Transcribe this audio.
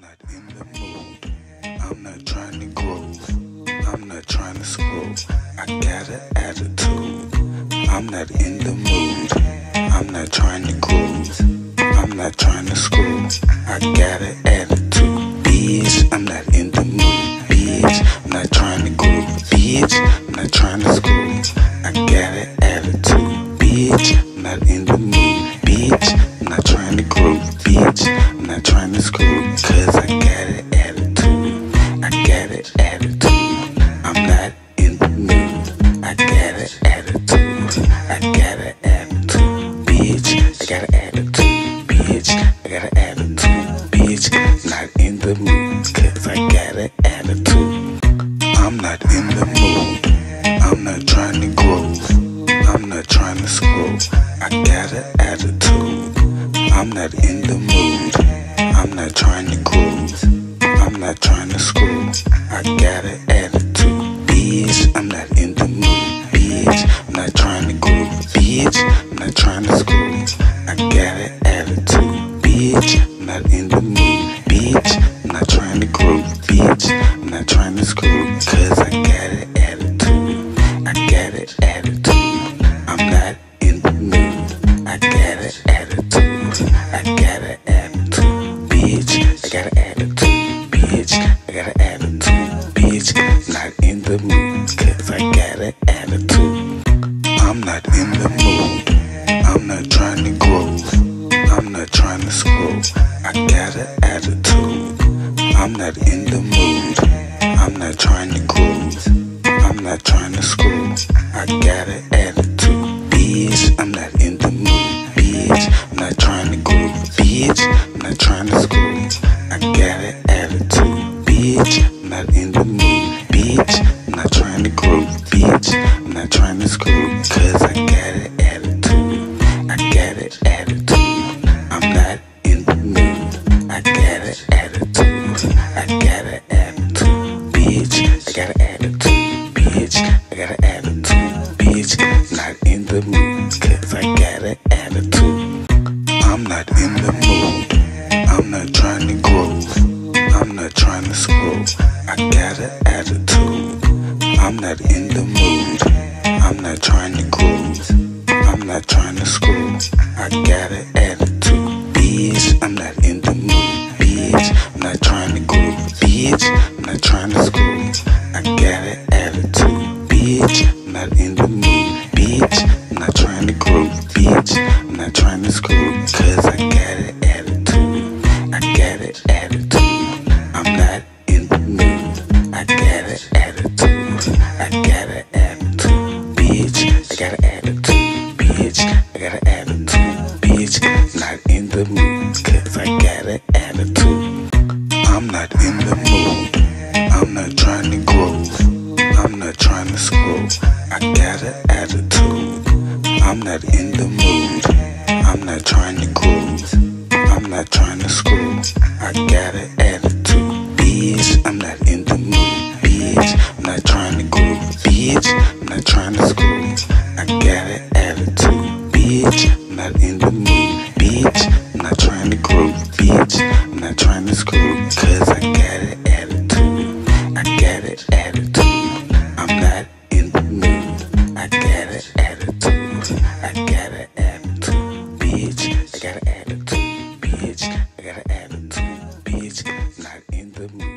not in the mood. I'm not trying to groove. I'm not trying to scroll. I got an attitude. I'm not in the mood. I'm not trying to groove. I'm not trying to scroll. I got an attitude. Bitch, I'm not in the mood. Bitch, I'm not trying to groove. Bitch, I'm not trying to scroll. I got an attitude. Bitch, I'm not in the mood. Bitch, I'm not trying to groove. Bitch, I'm not trying to screw, cause I got an attitude. I got an attitude. I'm not in the mood. I got an attitude. I got an attitude. Bitch, I got an attitude. Bitch, I got an attitude. Bitch, not in the mood, cause I got an attitude. I'm not in the mood. I'm not trying to groove. I'm not trying to scroll. I got an attitude. I'm not in the mood. I'm not trying to groove. I'm not trying to scroll. I got an attitude. Bitch, I'm not in the mood. Bitch, I'm not trying to groove. Bitch, I'm not trying to scroll. I got an attitude. Bitch, I'm not in the mood. Bitch, I'm not trying to groove. Bitch, I'm not trying to screw, cause I got an attitude. I got an attitude. I'm not in the mood. I got an attitude. I got an attitude. Bitch, I got an attitude. Bitch, I got an attitude. Bitch, not in the mood, cause I got an attitude. I'm not in the mood. I'm not trying to groove. I'm not trying to scroll. I got an attitude. I'm not in the mood. I'm not trying to groove. I'm not trying to scroll. I got an attitude. Bitch, I'm not in the mood. Bitch, I'm not trying to groove. Bitch, I'm not trying to scroll. I got an attitude. Bitch, I'm not in the mood. Bitch, I'm not trying to groove. Bitch, I'm not trying to screw, cause I got an attitude. I got an attitude. I'm not in the mood. I got an attitude. I got an attitude. Bitch, I got an attitude. Bitch, I got an attitude. Bitch, not in the mood, cause I got an attitude. I'm not in the mood. I'm not trying to groove. I'm not trying to scroll. I got an attitude. I'm not in the mood. I'm not trying to groove. I'm not trying to scroll. I got an attitude. Bitch, I'm not in the mood. Bitch, I'm not trying to groove. Bitch, I'm not trying to scroll. I got an attitude. Bitch, I'm not in the mood. Bitch, I'm not trying to groove. Bitch, I'm not trying to screw, cause I got an attitude. I got an attitude. I'm not in the mood. I got an attitude. I got an attitude. Bitch, I got an attitude. Bitch, I got an attitude. Bitch, not in the mood, cause I got an attitude. I'm not in the mood. I'm not trying to groove. I'm not trying to scroll. I got an attitude. I'm not in the mood. I'm not trying to groove. I'm not trying to scroll. I got an attitude. Bitch, I'm not in the mood. Bitch, I'm not trying to groove. Bitch, I'm not trying to scroll. I got an attitude. Bitch, I'm not in the mood. Bitch, I'm not trying to groove. Bitch, I'm not trying to screw, cause I got an attitude. I got an attitude. I'm not in the mood. I got an attitude. I got an attitude. Bitch, I got an attitude. Bitch, I got an attitude. Bitch, not in the mood.